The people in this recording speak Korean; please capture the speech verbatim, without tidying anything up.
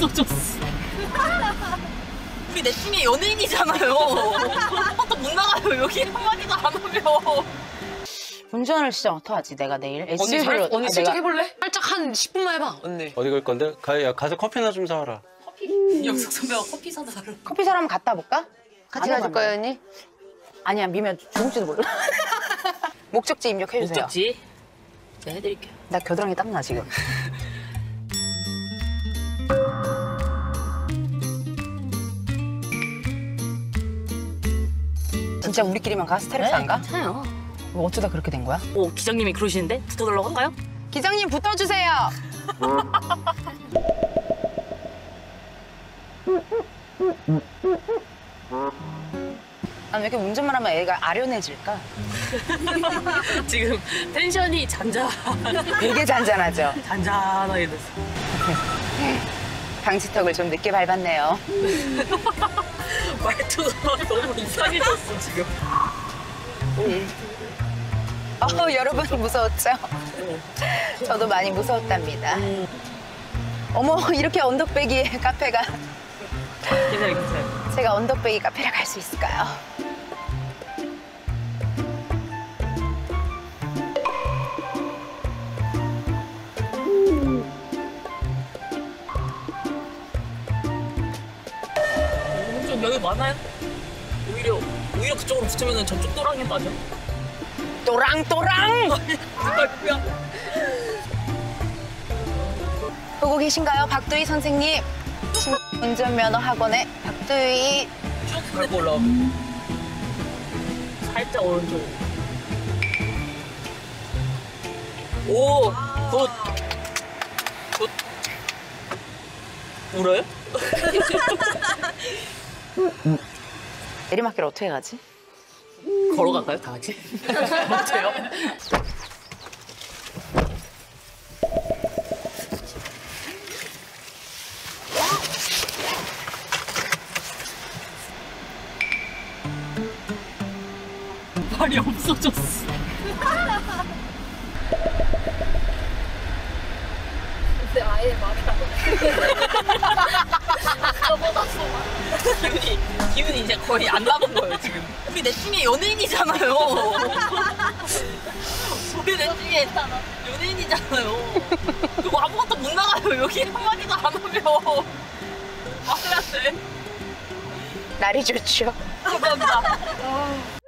없어졌어. 우리 내 팀이 연예인이잖아요. 아무것도 못 나가요. 여기 한마디도 안 하면. 운전을 진짜 어떡하지 내가 내일? 언니, 살, 에스유브이로 언니 슬쩍 해볼래? 살짝 한 십 분만 해봐 언니. 어디 갈 건데? 가, 야, 가서 커피나 좀 사와라. 커피? 영숙 선배가 커피 사다 달라. 커피 사러 한번 갔다 볼까? 같이 가줄까요, 언니? 아니야, 미면 죽을지도 몰라. 목적지 입력해주세요. 목적지? 제가 해드릴게요. 나 겨드랑이 땀나 지금. 진짜 우리끼리만 가? 스트레스 네, 안 가? 괜찮아요. 뭐 어쩌다 그렇게 된 거야? 오, 기장님이 그러시는데? 붙어달라고 할까요? 기장님 붙어주세요. 난 왜 이렇게 운전만 하면 애가 아련해질까? 지금 텐션이 잔잔. 되게 잔잔하죠? 잔잔하게 됐어. 방지턱을 좀 늦게 밟았네요. 말투가 너무 이상해졌어, 지금. 어, 여러분 무서웠죠? 저도 많이 무서웠답니다. 어머, 이렇게 언덕배기 카페가. 괜찮아요, 괜찮아요. 제가 언덕배기 카페를 갈 수 있을까요? 좀 여기 많아요? 오히려, 오히려 그쪽으로 붙으면 저쪽 또랑에 빠져. 또랑또랑! 아이고야. 보고 계신가요, 박두희 선생님? 운전면허 학원의 박두희. 쭉 밟고 올라오고. 살짝 오른쪽. 오, 굿. 굿. 울어요? 내리막길 어떻게 가지? 걸어갈까요, 다 같이? 어때요? 발이 없어졌어. 근데 아예 말이 안 저보다 더 기운이, 기운이 이제 거의 안 남은 거예요, 지금. 우리 내 팀이 연예인이잖아요. 우리 내 팀이 연예인이잖아요. 그거 아무것도 못 나가요. 여기 한마디도 안 하면. 말해야 돼. 날이 좋죠. 감사합니다.